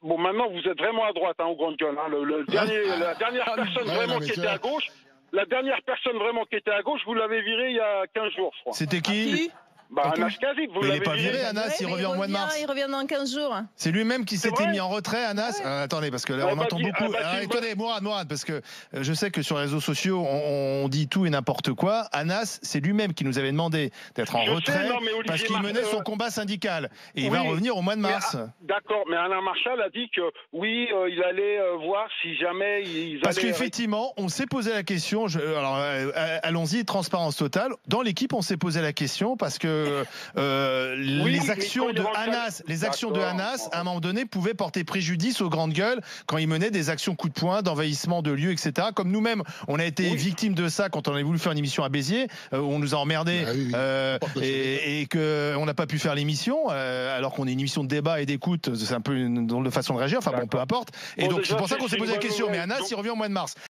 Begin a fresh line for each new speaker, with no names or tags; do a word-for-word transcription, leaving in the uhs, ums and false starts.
Bon, maintenant, vous êtes vraiment à droite, hein, au Grand Gueule. Hein. Le, le dernier, la dernière personne
Ouais,
vraiment
non, mais
qui
tu
était
vois.
à gauche, la dernière personne vraiment qui était à gauche, vous l'avez viré il y a quinze jours, je crois.
C'était qui?
Qui?
Bah,
Quand-
Anas Kazib, vous
Mais il est
l'avez
pas
viré.
viré, Anas, il
Mais
revient au mois de mars.
Il revient dans quinze jours.
C'est lui-même qui
C'est
s'était
vrai
mis en retrait, Anas.
Ouais.
Euh, attendez, parce que là,
Ouais,
on
bah,
entend
dis-
beaucoup.
ah, bah,
Ah,
dis-
attendez, Mourad, Mourad, parce que euh, je sais que sur les réseaux sociaux, on, on dit tout et n'importe quoi. Anas, c'est lui-même qui nous avait demandé d'être en
Je sais,
retrait
non, mais Olivier
parce qu'il
Mar-
menait son
euh,
combat syndical. Et il
oui,
va revenir au mois de
mais,
mars.
ah, D'accord, mais Alain Marchal a dit que oui, euh, il allait euh, voir si jamais ils
Parce
allaient...
qu'effectivement, on s'est posé la question. Je, alors, euh, allons-y, transparence totale. Dans l'équipe, on s'est posé la question parce que euh,
Oui,
les
mais
actions
quand il
de
rentre-
Anas, les actions de
D'accord.
Anas, à un moment donné, pouvaient porter préjudice aux grandes gueules quand il menait des actions coup de poing, d'envahissement de lieux, et cetera. Comme nous-mêmes, on a été
Oui.
victimes de ça quand on avait voulu faire une émission à Béziers, euh, où on nous a emmerdés
Bah oui, oui.
euh,
Porte de
et, et que on n'a pas pu faire l'émission, euh, alors qu'on est une émission de débat et d'écoute. C'est un peu une drôle de façon de réagir. Enfin bon,
D'accord.
peu importe. Et
Bon,
donc
déjà,
c'est pour ça
c'est-
qu'on s'est
c'est
posé la
une bonne
question. Mais
nouvelle.
Anas,
Donc-
il revient au mois de mars.